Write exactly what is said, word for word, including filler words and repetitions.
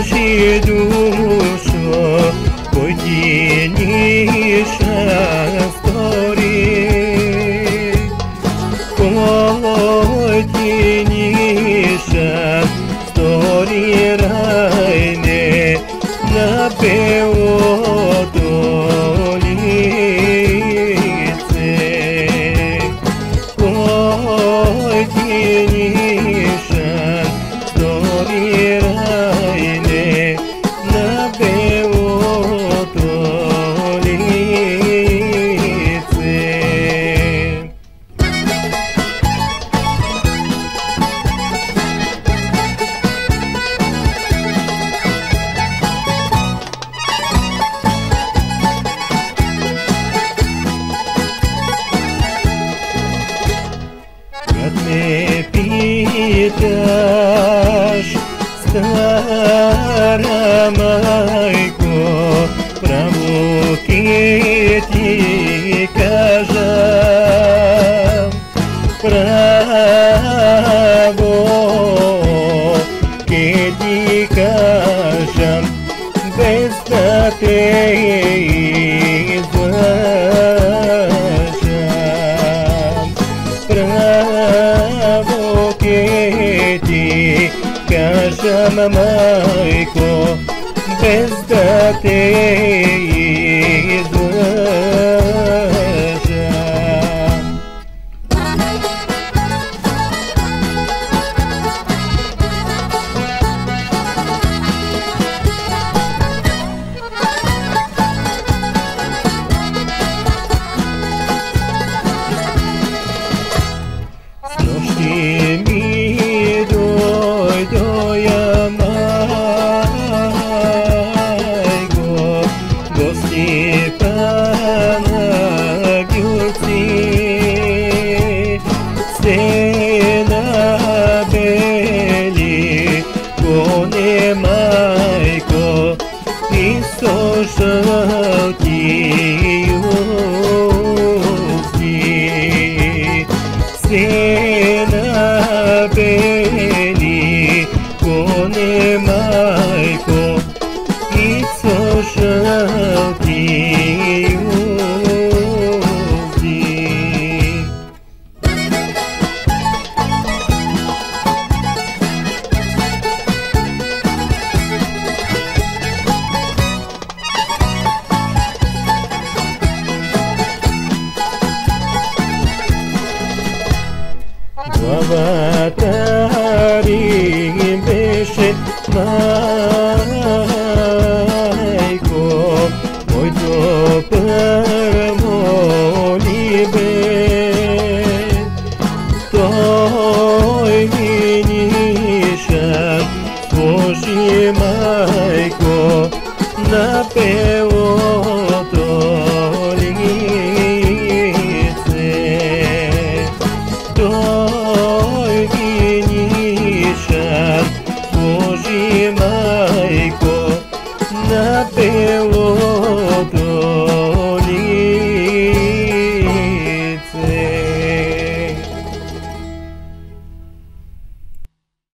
Ci dušo, pojediniša stori, pojediniša stori rajne na Beotolice. Pojediniša stori rajne na Beotolice. Kad me pitaš, stara majko, pravo ke ti kažem, pravo ke ti kažem, bez da te izlažem. Pravo ke ti kažem, majko, bez da te izlažem. Nošti mi doj, doja majko, gosti Panagilci, se nabeli kone majko, isto žalti usti. Se nabeli kone majko, isto žalti usti. Glava-tari beše majko, moj to prvo libe. Toj miniša Boži majko, na Beotolice. Toj miniša Boži majko, na Beotolice.